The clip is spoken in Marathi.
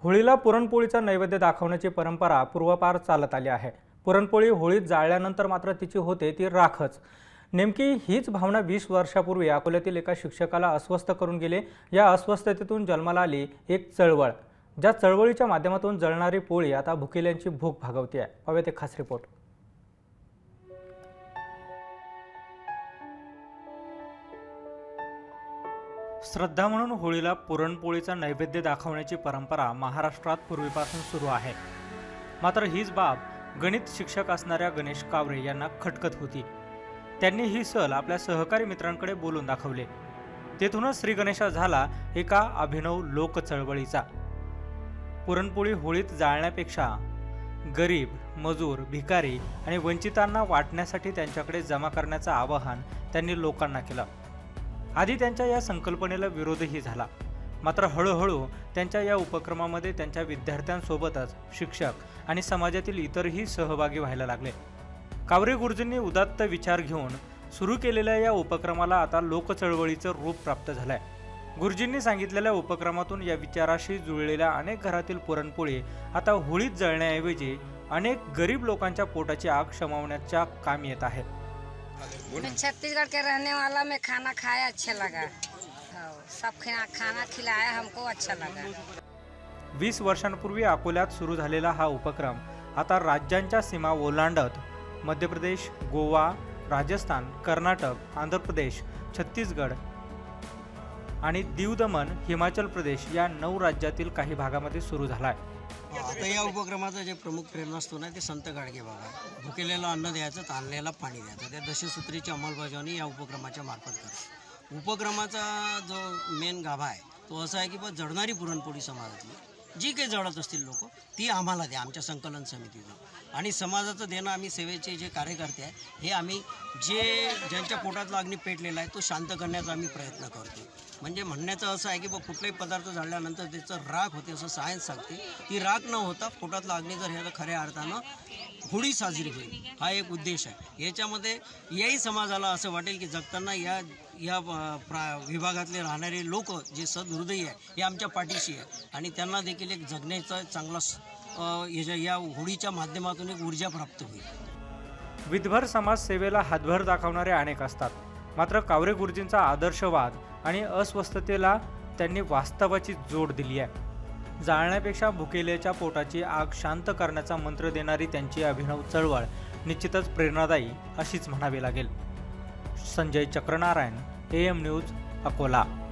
होळीला पुरणपोळीचा नैवेद्य दाखवण्याची परंपरा पूर्वापार चालत आली आहे। पुरणपोळी होळीत जाळल्यानंतर मात्र तिची होते ती राखच। नेमकी हीच भावना 20 वर्षापूर्वी अकोल्यातील एका शिक्षकाला अस्वस्थ करून गेले। या अस्वस्थतेतून जन्माला आली एक चळवळ, ज्या चळवळीच्या माध्यमातून जळणारी पोळी आता भुकेल्यांची भूक भागवते आहे। पाहूया ते खास रिपोर्ट। श्रद्धा म्हणून होळीला पुरणपोळीचा नैवेद्य दाखवण्याची परंपरा महाराष्ट्रात पूर्वीपासून सुरू आहे। मात्र हीच बाब गणित शिक्षक असणाऱ्या गणेश कावरे यांना खटकत होती। त्यांनी ही सल आपल्या सहकारी मित्रांकडे बोलून दाखवले। तेथूनच श्री गणेशा झाला एका अभिनव लोक चळवळीचा। पुरणपोळी होळीत जाळण्यापेक्षा गरीब, मजूर, भिकारी आणि वंचितांना वाटण्यासाठी त्यांच्याकडे जमा करण्याचं आवाहन त्यांनी लोकांना केलं। आधी त्यांच्या या संकल्पनेला विरोधही झाला, मात्र हळूहळू त्यांच्या या उपक्रमामध्ये त्यांच्या विद्यार्थ्यांसोबतच शिक्षक आणि समाजातील इतरही सहभागी व्हायला लागले। कावरे गुरुजींनी उदात्त विचार घेऊन सुरू केलेल्या या उपक्रमाला आता लोकचळवळीचं रूप प्राप्त झालंय। गुरुजींनी सांगितलेल्या उपक्रमातून या विचाराशी जुळलेल्या अनेक घरातील पुरणपोळी आता होळीत जळण्याऐवजी अनेक गरीब लोकांच्या पोटाची आग शमवण्याच्या काम येत आहे। मैं छत्तीसगढ़ के रहने वाला, मैं खाना खाया अच्छा लगा। सब खाना खिलाया, हमको अच्छा लगा। 20 वर्षांपूर्वी अकोल्यात सुरू झालेला हा उपक्रम आता राज्यांच्या सीमा ओलांडत मध्य प्रदेश, गोवा, राजस्थान, कर्नाटक, आंध्र प्रदेश, छत्तीसगड आणि दीव दमण, हिमाचल प्रदेश या 9 राज्यातील काही भागामध्ये सुरू झाला आहे। आता या उपक्रमाचं जे प्रमुख प्रेरणास्थान आहे ते संत गाडगे बाबा, भुकेलेला अन्न द्यायचं, ताणलेला पाणी द्यायचं, त्या दशसूत्रीची अंमलबजावणी या उपक्रमाच्या मार्फत करते। उपक्रमाचा जो मेन गाभा आहे तो असा आहे की बस जळणारी पुरणपोळी समाजातली जी काही जळत असतील लोक ती आम्हाला द्या, आमच्या संकलन समितीनं। आणि समाजाचं देणं, आम्ही सेवेचे जे कार्यकर्ते आहे हे आम्ही ज्यांच्या पोटातला अग्नी पेटलेला आहे तो शांत करण्याचा आम्ही प्रयत्न करतो। म्हणजे म्हणण्याचं असं आहे की बा कुठलाही पदार्थ जाळल्यानंतर त्याचं राख होते असं सायन्स सांगते। ती राख न होता पोटातला अग्नी जर ह्याला खऱ्या अर्थानं होळी साजरी होईल हा एक उद्देश आहे। याच्यामध्ये याही समाजाला असं वाटेल की जगताना या विभागातले राहणारे लोक जे सदहृदयी आहे हे आमच्या पाठीशी आहे आणि त्यांना देखील एक जगण्याचा चांगला या होळीच्या माध्यमातून एक ऊर्जा प्राप्त होईल। विधभर समाजसेवेला हातभार दाखवणारे अनेक असतात, मात्र कावरे गुरुजींचा आदर्शवाद आणि अस्वस्थतेला त्यांनी वास्तवाची जोड दिली आहे। जाळण्यापेक्षा भुकेल्याच्या पोटाची आग शांत करण्याचा मंत्र देणारी त्यांची अभिनव चळवळ निश्चितच प्रेरणादायी अशीच म्हणावी लागेल। Sanjay Chakranarayan, AM news, Akola.